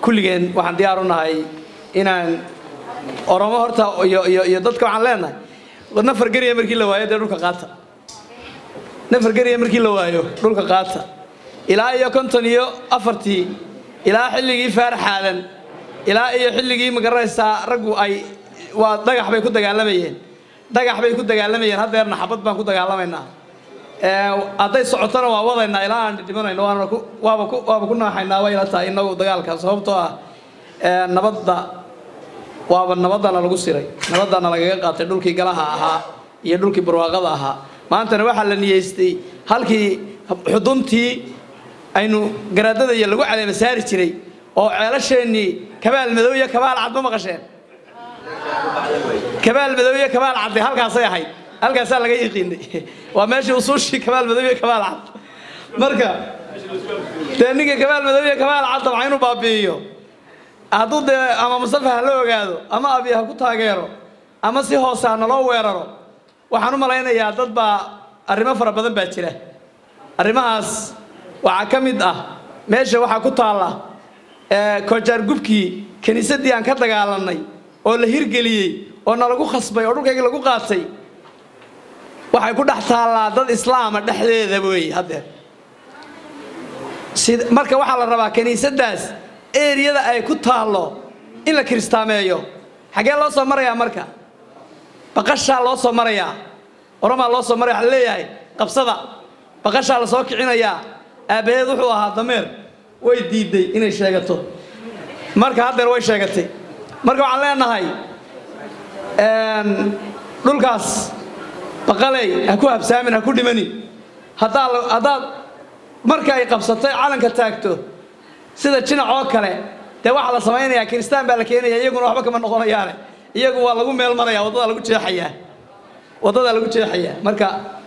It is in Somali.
kulligeen waxaan diyaar u nahay inaan oromo horta iyo dadka waxaan leenahay nafar gariya markii la waayo dhulka qaata nafar gariya markii la waayo dhulka qaata ilaa iyo 54 ilaa xilligii faarxaadan ilaa iyo xilligii magaraysa raggu ay waa dhagax bay ku dagaalamayeen hadeerna xabad baan ku dagaalamaynaa aday socotana waa wadaynaa ilaa aan dhimanayno waaba ku naaxaynaa way la tahay inagu dagaalka sababtoo ah nabadana lagu siray nabadana lagaga qaatay dhulkii galaha ahaa iyo dhulkii barwaaqada ahaa maantana waxa la niyeystay halkii xuduntii aynu garaadada iyo lagu caleema saari jiray oo ceelasheeni kabaal madow iyo kabaal cad ma maqasheen kabaal madow iyo kabaal cad halkaas ay ahayd halkaas laga yiqiinay waa meeshii usuushii kabaal madow iyo kabaal cad marka teeniga kabaal madow iyo kabaal cad waxay inuu baabi'iyo hadduu ama Mustafa la ogaado ama abiyaha ku taageero ama si hoos ah loo weeraro waxaan u malaynayaa dad baa arrimo fara badan baa jira arrimahaas waxa kamid ah meesha waxa ku taala kojar gubkii kaniisadii aan ka dagaalanay oo la hirgeliyay oo nalagu khasbay oo dhulkayga lagu qaatay waxay ku dhex taalaa dad islaam dhexdeeda way hadda marka waxa la rabaa kaniisadaas eeriyada ay ku taalo in la kiristaameeyo xagee loo soo marayaa marka baqasha loo soo marayaa oroma loo soo marayaa leeyahay qabsada baqasha la soo kicinayaa aabaheed wuxuu ahaa dameer way diiday inay sheegato marka hadeer way sheegatay marka waxaan leenahay dhulkaas baqalay ha ku habsaamin ha ku dhimani hadaa marka ay qabsatay calanka taagto sida jinac oo kale de waxa la sameeynaya kristaan baa la keenaya iyaguna waxba kama noqonayaan iyagu waa lagu meel maraya wadada lagu jeexaya marka